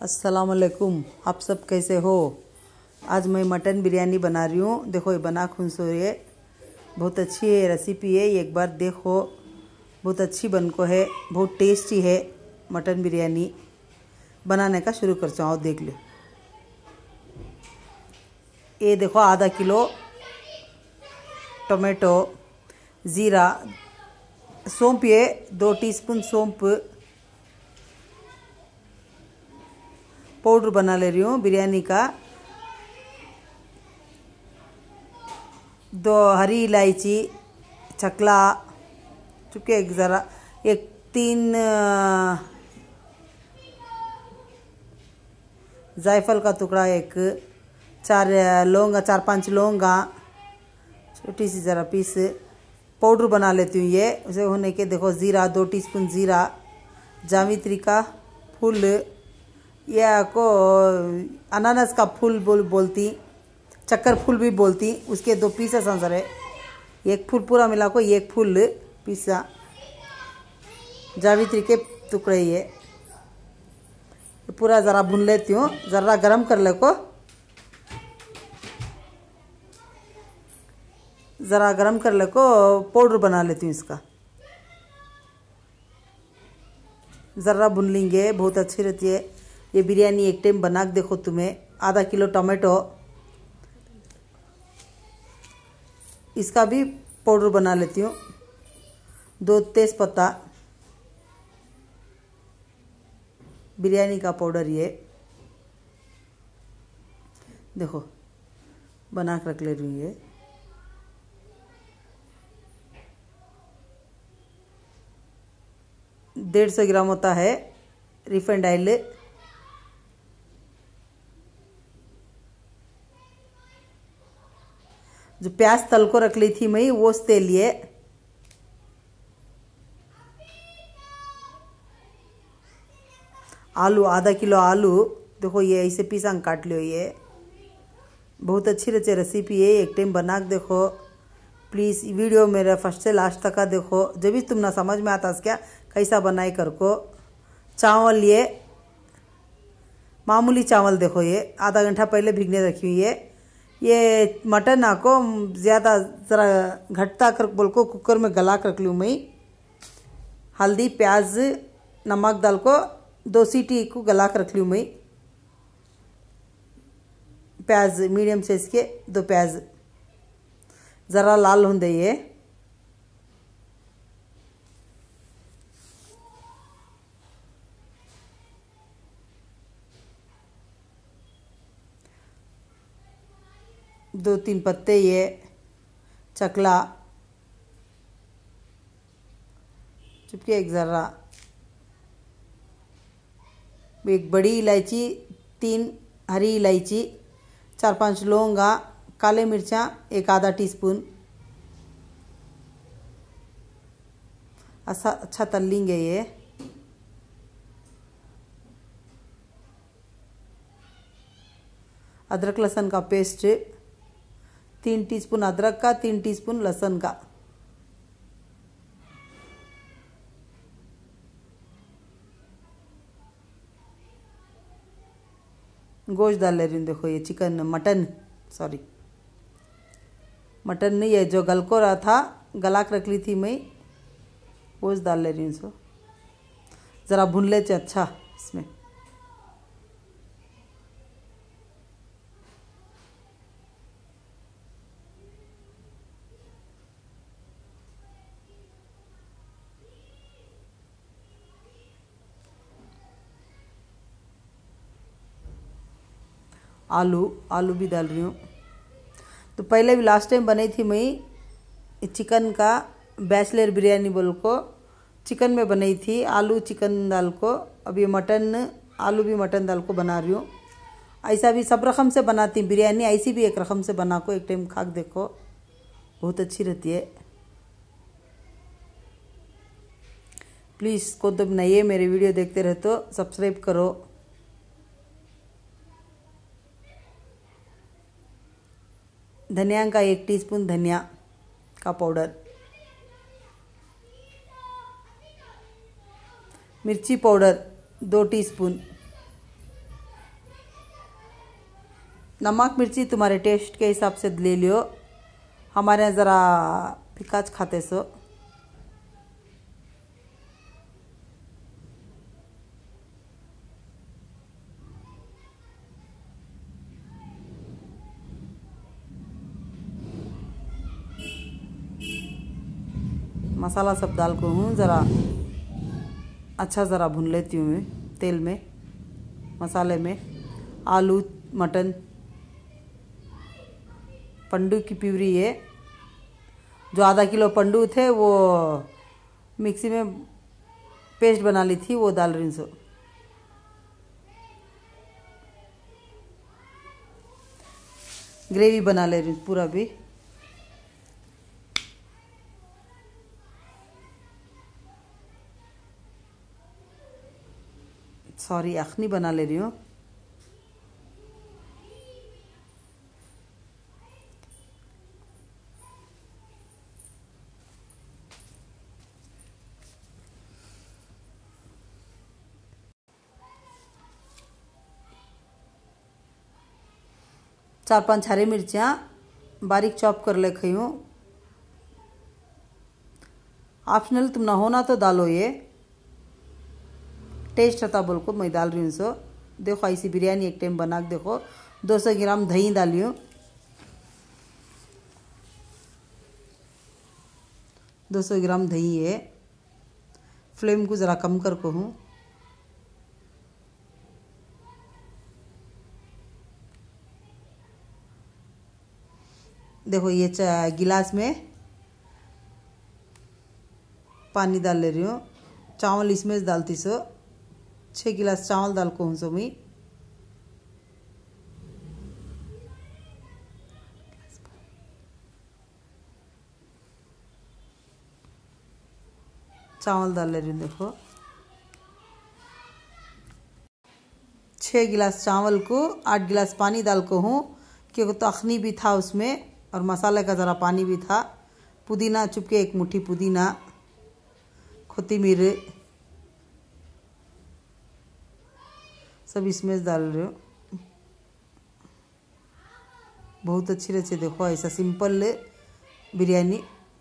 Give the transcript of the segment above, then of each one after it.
अस्सलामुअलैकुम। आप सब कैसे हो। आज मैं मटन बिरयानी बना रही हूँ। देखो ये बना खुनसो है, बहुत अच्छी है रेसिपी है, एक बार देखो। बहुत अच्छी बनको है, बहुत टेस्टी है। मटन बिरयानी बनाने का शुरू कर चाहो, देख लो। ये देखो आधा किलो टोमेटो, ज़ीरा, सौंफ, ये 2 टीस्पून सौंफ पाउडर बना ले रही हूँ बिरयानी का। 2 हरी इलायची, चकला, चुके एक ज़रा, एक 3 जायफल का टुकड़ा, एक 4 लौंगा, 4-5 लौंगा, छोटी सी ज़रा पीस पाउडर बना लेती हूँ। ये उसे होने के देखो, ज़ीरा 2 टीस्पून ज़ीरा, जावित्री का फूल, या को अनानास का फूल बोलती, चक्कर फूल भी बोलती, उसके 2 पीस संसर है। एक फूल पूरा मिला को, एक फूल पीसा, जावित्री के टुकड़े। ये पूरा ज़रा भून लेती हूँ, ज़रा गरम कर ले को, ज़रा गरम कर ले को पाउडर बना लेती हूँ इसका। ज़रा भून लेंगे, बहुत अच्छी रहती है ये बिरयानी। एक टाइम बना के देखो तुम्हें। आधा किलो टमाटो, इसका भी पाउडर बना लेती हूँ। 2 तेज पत्ता, बिरयानी का पाउडर, ये देखो बना के रख ले रही हूँ। ये 150 ग्राम होता है रिफाइंड ऑयल। जो प्याज तल को रख ली थी मैं, वो तेल लिए। आलू, आधा किलो आलू, देखो ये ऐसे पीसा काट लो। ये बहुत अच्छी रहती रेसिपी है, एक टाइम बना के देखो प्लीज़। वीडियो मेरा फर्स्ट से लास्ट तक का देखो, जब भी तुम ना समझ में आता क्या कैसा बनाए कर को। चावल, ये मामूली चावल देखो, ये आधा घंटा पहले भिगने रखी हुई है। ये मटन आपको ज़्यादा ज़रा घटता कर बोल को कुकर में गला कर रख लूँ मैं। हल्दी, प्याज, नमक डाल को 2 सीटी को गला कर रख लूँ मैं। प्याज मीडियम साइज के 2 प्याज, ज़रा लाल होंगे ये। दो 3 पत्ते, ये चकला, चुपके एक ज़रा, एक बड़ी इलायची, 3 हरी इलायची, 4-5 लौंगा, काले मिर्चा, एक आधा टीस्पून। अच्छा तल लेंगे ये। अदरक लहसुन का पेस्ट, 3 टीस्पून अदरक का, 3 टीस्पून लहसुन का। गोश्त डाल ले रही हूँ। देखो ये चिकन, मटन, सॉरी मटन नहीं है, जो गल को रहा था, गला के रख ली थी मैं, गोश्त डाल ले रही हूँ। सो ज़रा भून ले अच्छा इसमें। आलू भी डाल रही हूँ। तो पहले भी लास्ट टाइम बनाई थी मैं चिकन का बैचलर बिरयानी बोल को, चिकन में बनाई थी, आलू चिकन दाल को। अब ये मटन, आलू भी मटन दाल को बना रही हूँ। ऐसा भी सब रकम से बनाती बिरयानी, ऐसी भी एक रकम से बना को एक टाइम खा के देखो, बहुत अच्छी रहती है। प्लीज़ को तो नए मेरे वीडियो देखते रहे तो सब्सक्राइब करो। धनिया का 1 टीस्पून धनिया का पाउडर, मिर्ची पाउडर 2 टीस्पून, नमक मिर्ची तुम्हारे टेस्ट के हिसाब से ले लियो। हमारे यहाँ ज़रा फिकाच खाते सो। मसाला सब डाल को हूँ, ज़रा अच्छा ज़रा भून लेती हूँ मैं तेल में, मसाले में। आलू, मटन, पंडू की प्यूरी है। जो आधा किलो पंडू थे वो मिक्सी में पेस्ट बना ली थी, वो डाल रही हूँ। सो ग्रेवी बना ले रही हूँ पूरा भी। सॉरी, अखनी बना ले रही हूँ। चार पांच हरी मिर्चियाँ बारीक चॉप कर ले खई हूँ। ऑप्शनल, तुम ना होना तो डालो, ये टेस्ट रहता बोल को मैं डाल रही हूँ। सो देखो, ऐसी बिरयानी एक टाइम बना के देखो। 200 ग्राम दही डाली हूँ। 200 ग्राम दही है। फ्लेम को ज़रा कम कर को हूँ। देखो, ये गिलास में पानी डाल ले रही हूँ। चावल इसमें डालती सो 6 गिलास चावल डाल को हूँ। सो मैं चावल डाल ले रही हूँ। देखो, 6 गिलास चावल को 8 गिलास पानी डाल को हूँ, क्योंकि तो अखनी भी था उसमें और मसाले का ज़रा पानी भी था। पुदीना चुपके 1 मुट्ठी पुदीना, कोथिमीर सब इसमें डाल रहे हो। बहुत अच्छी रहती है। देखो, ऐसा सिंपल बिरयानी।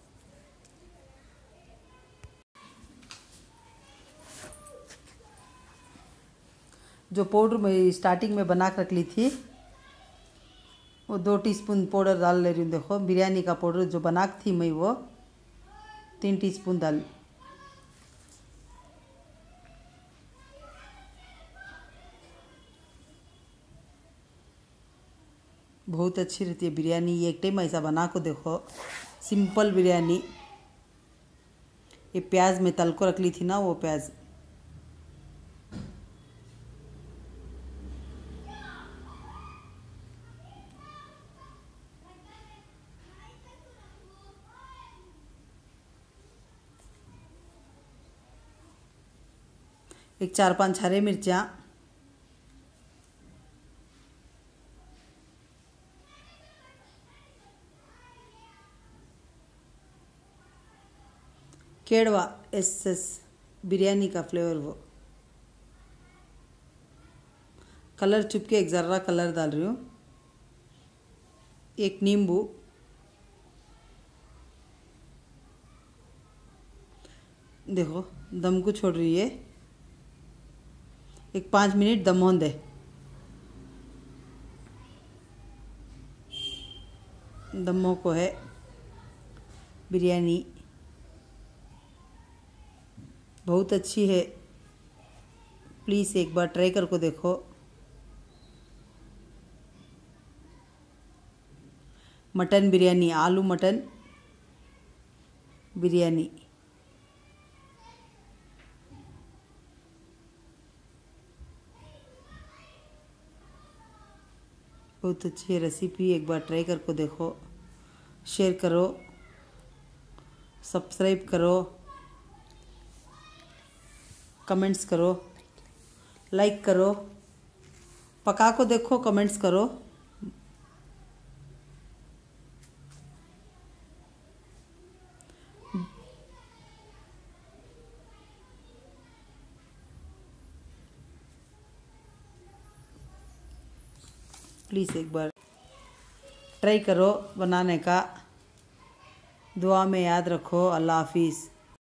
जो पाउडर मैं स्टार्टिंग में बना कर रख ली थी, वो 2 टीस्पून पाउडर डाल ले रही हूँ। देखो, बिरयानी का पाउडर जो बना थी मैं, वो 3 टीस्पून डाल। बहुत अच्छी रहती है बिरयानी। ये एक टाइम ऐसा बना को देखो, सिंपल बिरयानी। ये प्याज में तल को रख ली थी ना, वो प्याज। एक 4-5 हरे मिर्चा, केड़वा एसएस बिरयानी का फ्लेवर। वो कलर चुपके एक ज़र्रा कलर डाल रही हूँ। एक नींबू, देखो दम को छोड़ रही है। एक 5 मिनट दम होने दे। दमों को है बिरयानी, बहुत अच्छी है। प्लीज़ एक बार ट्राई करके देखो। मटन बिरयानी, आलू मटन बिरयानी, बहुत अच्छी रेसिपी। एक बार ट्राई करके देखो। शेयर करो, सब्सक्राइब करो, कमेंट्स करो, लाइक करो। पका को देखो, कमेंट्स करो। प्लीज़ एक बार ट्राई करो बनाने का। दुआ में याद रखो। अल्लाह हाफिज़।